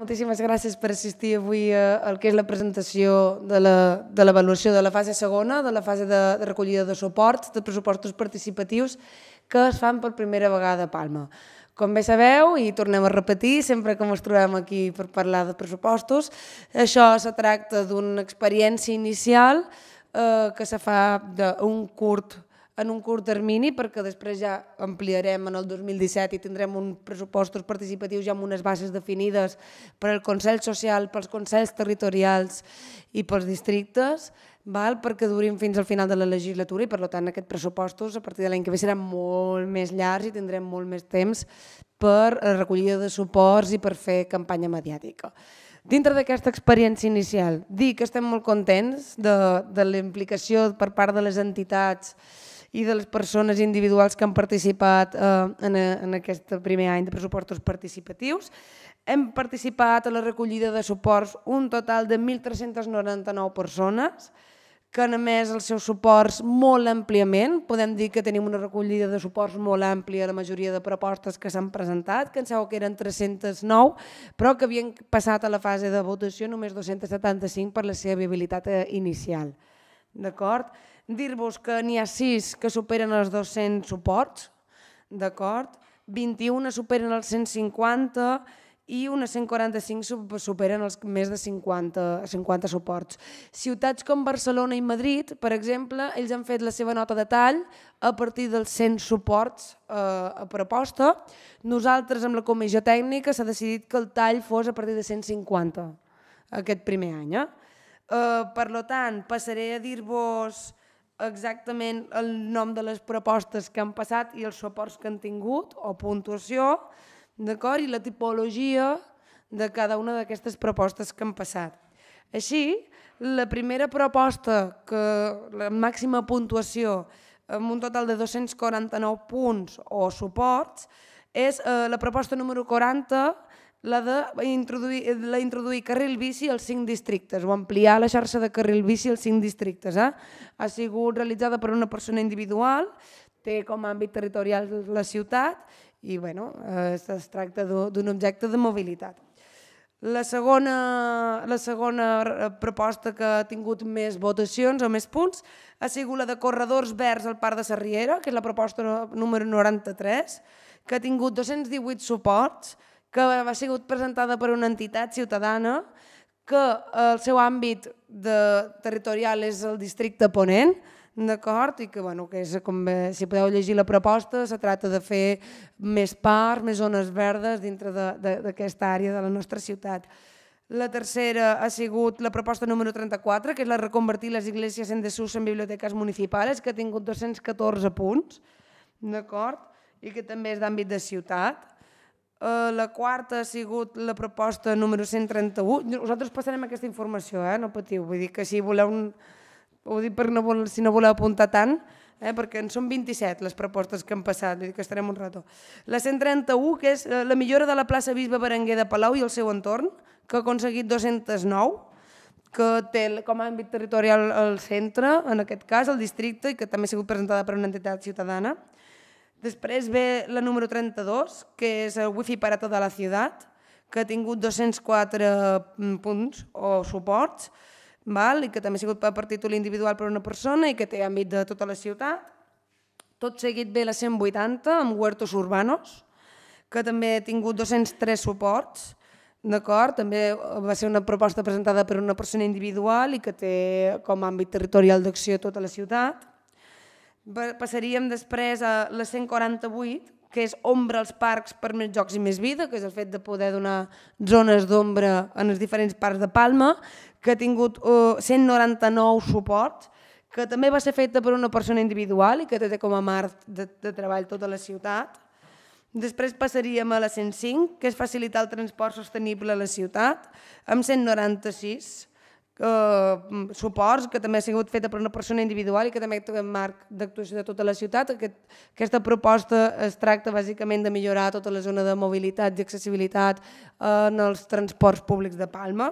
Moltíssimes gràcies per assistir avui al que és la presentació de l'avaluació de la fase segona, de la fase de recollida de suports, de pressupostos participatius que es fan per primera vegada a Palma. Com bé sabeu, i tornem a repetir, sempre que ens trobem aquí per parlar de pressupostos, això se tracta d'una experiència inicial que se fa en un curt termini, perquè després ja ampliarem en el 2017 i tindrem uns pressupostos participatius ja amb unes bases definides per al Consell Social, pels Consells Territorials i pels districtes, perquè durin fins al final de la legislatura i per tant aquests pressupostos a partir de l'any que ve seran molt més llargs i tindrem molt més temps per a recollida de suports i per fer campanya mediàtica. Dintre d'aquesta experiència inicial, dir que estem molt contents de la implicació per part de les entitats i de les persones individuals que han participat en aquest primer any de pressupostos participatius. Hem participat a la recollida de suports un total de 1.399 persones que han emès els seus suports molt àmpliament. Podem dir que tenim una recollida de suports molt àmplia a la majoria de propostes que s'han presentat, que em sembla que eren 309, però que havien passat a la fase de votació només 275 per la seva viabilitat inicial. D'acord? Dir-vos que n'hi ha 6 que superen els 200 suports, d'acord? 21 superen els 150 i unes 145 superen els més de 50 suports. Ciutats com Barcelona i Madrid, per exemple, ells han fet la seva nota de tall a partir dels 100 suports a proposta. Nosaltres, amb la comissió tècnica, s'ha decidit que el tall fos a partir de 150 aquest primer any. Per tant, passaré a dir-vos exactament el nom de les propostes que han passat i els suports que han tingut o puntuació, i la tipologia de cada una d'aquestes propostes que han passat. Així, la primera proposta, la màxima puntuació, amb un total de 249 punts o suports, és la proposta número 40, la d'introduir carril bici als 5 districtes o ampliar la xarxa de carril bici als 5 districtes. Ha sigut realitzada per una persona individual, té com a àmbit territorial la ciutat i es tracta d'un objecte de mobilitat. La segona proposta que ha tingut més votacions o més punts ha sigut la de corredors verds al Parc de Sarriera, que és la proposta número 93, que ha tingut 218 suports, que ha sigut presentada per una entitat ciutadana, que el seu àmbit territorial és el districte Ponent, i que, si podeu llegir la proposta, se tracta de fer més parcs, més zones verdes dintre d'aquesta àrea de la nostra ciutat. La tercera ha sigut la proposta número 34, que és la de reconvertir les esglésies en desús en biblioteques municipals, que ha tingut 214 punts, i que també és d'àmbit de ciutat. La quarta ha sigut la proposta número 131. Nosaltres passarem aquesta informació, no patiu. Vull dir que si voleu, ho dic si no voleu apuntar tant, perquè en són 27 les propostes que han passat, vull dir que estarem un rato. La 131, que és la millora de la plaça Bisbe Berenguer de Palau i el seu entorn, que ha aconseguit 209, que té com a àmbit territorial el centre, en aquest cas, el districte, i que també ha sigut presentada per una entitat ciutadana. Després ve la número 32, que és el Wi-Fi para toda la ciutat, que ha tingut 204 punts o suports, i que també ha sigut per títol individual per una persona i que té àmbit de tota la ciutat. Tot seguit ve la 180, amb huertos urbanos, que també ha tingut 203 suports. També va ser una proposta presentada per una persona individual i que té com a àmbit territorial d'acció tota la ciutat. Passaríem després a la 148, que és ombra als parcs per més jocs i més vida, que és el fet de poder donar zones d'ombra en els diferents parcs de Palma, que ha tingut 199 suports, que també va ser feta per una persona individual i que té com a marc de treball tota la ciutat. Després passaríem a la 105, que és facilitar el transport sostenible a la ciutat, amb 196 suports, que també ha sigut feta per una persona individual i que també té un marc d'actuació de tota la ciutat. Aquesta proposta es tracta bàsicament de millorar tota la zona de mobilitat i accessibilitat en els transports públics de Palma,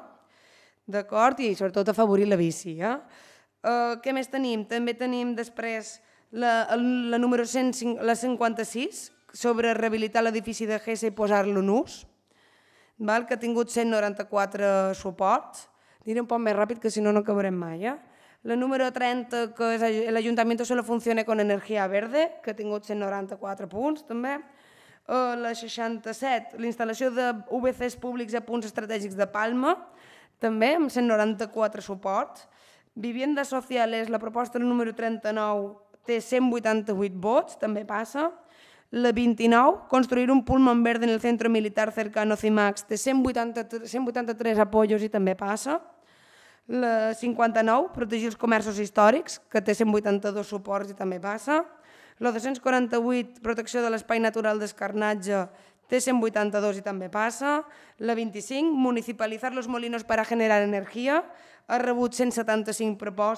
i sobretot afavorir la bici. Què més tenim? També tenim després la número 156, sobre rehabilitar l'edifici de Gessa i posar-lo en ús. que ha tingut 194 suports. Diré un poc més ràpid, que si no, no acabarem mai. La número 30, que és el Ayuntamiento solo funciona con energía verde, que ha tingut 194 punts, també. La 67, la instal·lació de VCs públics a punts estratègics de Palma, també, amb 194 suports. Vivienda Social és la proposta número 39, té 188 vots, també passa. La 29, construir un pullman verde en el centro militar cercano CIMAX, té 183 apoyos i també passa. La 59, protegir els comerços històrics, que té 182 suports i també passa. La 248, protecció de l'espai natural d'Escarnatge, té 182 i també passa. La 25, municipalitzar los molinos para generar energia, ha rebut 175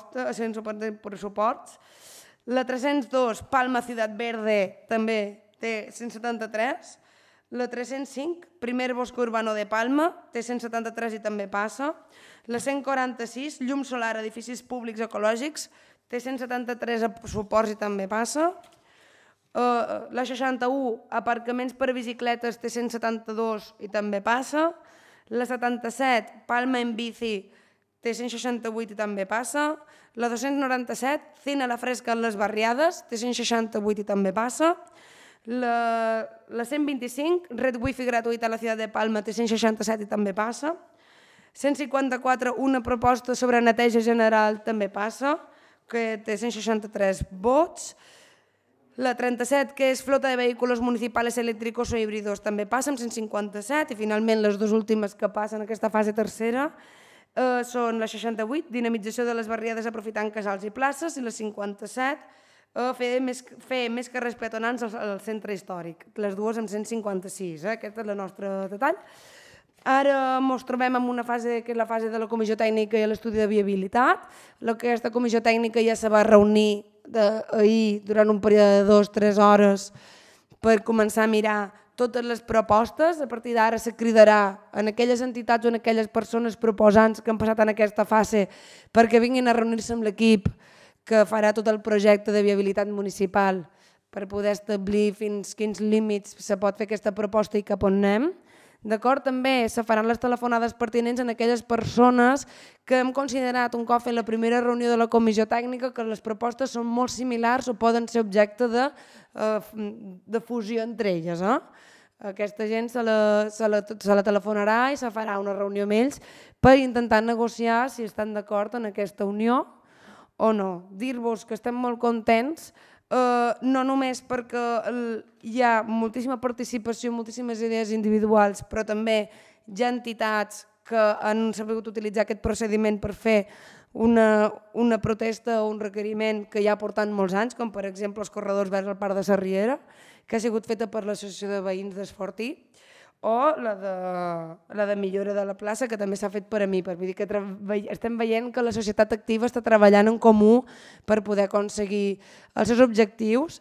suports. La 302, Palma Ciutat Verde, també té 173. La 305, primer bosc urbano de Palma, té 173 i també passa. La 146, llum solar a edificis públics ecològics, té 173 suports i també passa. La 61, aparcaments per a bicicletes, té 172 i també passa. La 77, Palma en bici, té 168 i també passa. La 297, cine a la fresca en les barriades, té 168 i també passa. La 125, red wifi gratuïta a la ciutat de Palma, té 167 i també passa. 154, una proposta sobre neteja general, també passa, que té 163 vots. La 37, que és flota de vehicles municipals elèctrics o híbridos, també passa amb 157. I finalment les dues últimes que passen en aquesta fase tercera són la 68, dinamització de les barriades aprofitant casals i places, i la 57, fer més carrers peatonals al centre històric. Les dues amb 156, aquest és el nostre detall. Ara ens trobem en una fase que és la fase de la comissió tècnica i l'estudi de viabilitat. Aquesta comissió tècnica ja se va reunir ahir durant un període de 2-3 hores per començar a mirar totes les propostes. A partir d'ara se cridarà en aquelles entitats o en aquelles persones proposants que han passat en aquesta fase perquè vinguin a reunir-se amb l'equip que farà tot el projecte de viabilitat municipal per poder establir fins quins límits se pot fer aquesta proposta i cap on anem. D'acord? També se faran les telefonades pertinents en aquelles persones que hem considerat un cop en la primera reunió de la comissió tècnica que les propostes són molt similars o poden ser objecte de fusió entre elles. Aquesta gent se la telefonarà i se farà una reunió amb ells per intentar negociar si estan d'acord en aquesta unió o no. Dir-vos que estem molt contents, no només perquè hi ha moltíssima participació, moltíssimes idees individuals, però també hi ha entitats que han sabut utilitzar aquest procediment per fer una protesta o un requeriment que ja porten molts anys, com per exemple els corredors verds al Parc de Sarriera, que ha sigut feta per l'Associació de Veïns d'Esfortí, o la de millora de la plaça, que també s'ha fet per a mi. Vull dir que estem veient que la societat activa està treballant en comú per poder aconseguir els seus objectius.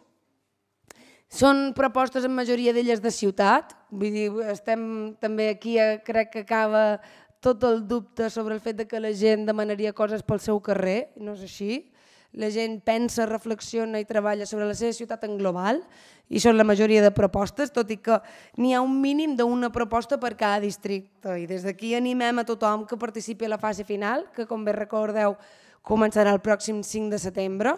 Són propostes en majoria d'elles de ciutat, vull dir, estem també aquí, crec que acaba tot el dubte sobre el fet que la gent demanaria coses pel seu carrer, no és així. La gent pensa, reflexiona i treballa sobre la seva ciutat en global i són la majoria de propostes, tot i que n'hi ha un mínim d'una proposta per cada districte. I des d'aquí animem a tothom que participi a la fase final, que com bé recordeu començarà el pròxim 5 de setembre,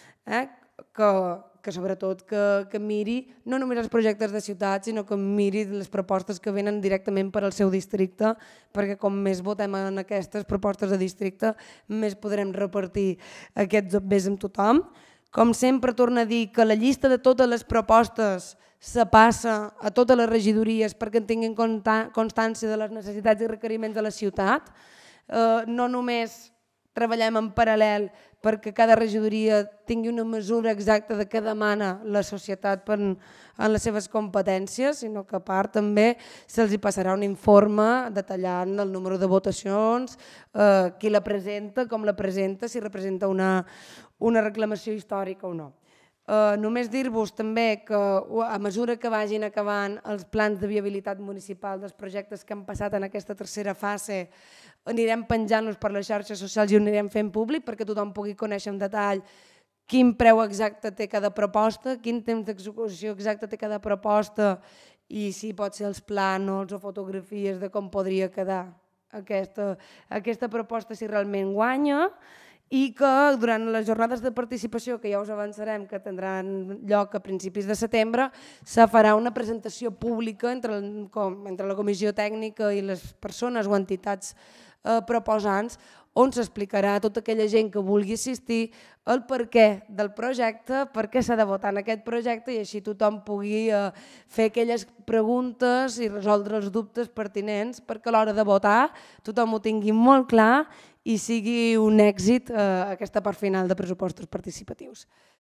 que sobretot que miri no només els projectes de ciutat, sinó que miri les propostes que venen directament per al seu districte, perquè com més votem en aquestes propostes de districte, més podrem repartir aquests obvers amb tothom. Com sempre, torno a dir que la llista de totes les propostes se passa a totes les regidories perquè en tinguin constància de les necessitats i requeriments de la ciutat. No només treballem en paral·lel perquè cada regidoria tingui una mesura exacta de què demana la societat en les seves competències, sinó que a part també se'ls passarà un informe detallant el número de votacions, qui la presenta, com la presenta, si representa una reclamació històrica o no. Només dir-vos també que a mesura que vagin acabant els plans de viabilitat municipal dels projectes que han passat en aquesta tercera fase, anirem penjant-los per les xarxes socials i ho anirem fent públic perquè tothom pugui conèixer en detall quin preu exacte té cada proposta, quin temps d'execució exacte té cada proposta i si pot ser els plànols o fotografies de com podria quedar aquesta proposta si realment guanya, i que durant les jornades de participació, que ja us avançarem que tindran lloc a principis de setembre, se farà una presentació pública entre la comissió tècnica i les persones o entitats proposants, on s'explicarà a tota aquella gent que vulgui assistir el perquè del projecte, per què s'ha de votar en aquest projecte, i així tothom pugui fer aquelles preguntes i resoldre els dubtes pertinents perquè a l'hora de votar tothom ho tingui molt clar i sigui un èxit aquesta part final de pressupostos participatius.